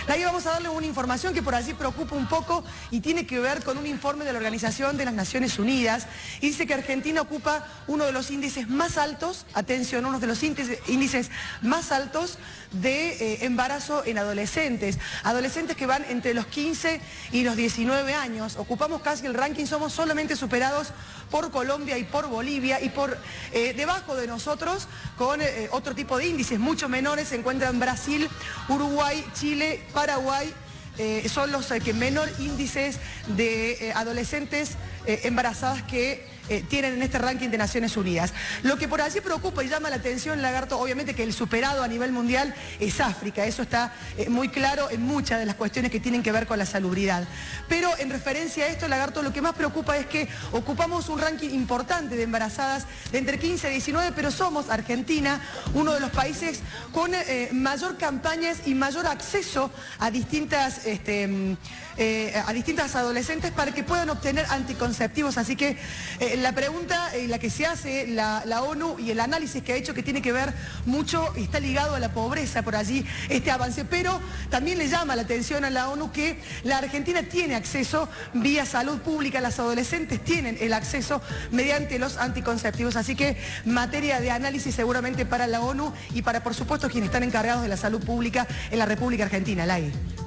Ahí vamos a darle una información que por allí preocupa un poco y tiene que ver con un informe de la Organización de las Naciones Unidas. Y dice que Argentina ocupa uno de los índices más altos, atención, uno de los índices más altos de embarazo en adolescentes. Adolescentes que van entre los 15 y los 19 años. Ocupamos casi el ranking, somos solamente superados por Colombia y por Bolivia, y por debajo de nosotros, con otro tipo de índices mucho menores, se encuentran Brasil, Uruguay, Chile, Paraguay. Son los que menor índices de adolescentes embarazadas que tienen en este ranking de Naciones Unidas. Lo que por allí preocupa y llama la atención, Lagarto, obviamente que el superado a nivel mundial es África. Eso está muy claro en muchas de las cuestiones que tienen que ver con la salubridad. Pero en referencia a esto, Lagarto, lo que más preocupa es que ocupamos un ranking importante de embarazadas de entre 15 y 19, pero somos, Argentina, uno de los países con mayor campañas y mayor acceso a distintas adolescentes para que puedan obtener anticonceptivos. Así que la pregunta la que se hace la ONU y el análisis que ha hecho, que tiene que ver mucho, está ligado a la pobreza por allí este avance, pero también le llama la atención a la ONU que la Argentina tiene acceso vía salud pública, las adolescentes tienen el acceso mediante los anticonceptivos. Así que materia de análisis seguramente para la ONU y para, por supuesto, quienes están encargados de la salud pública en la República Argentina. Lai.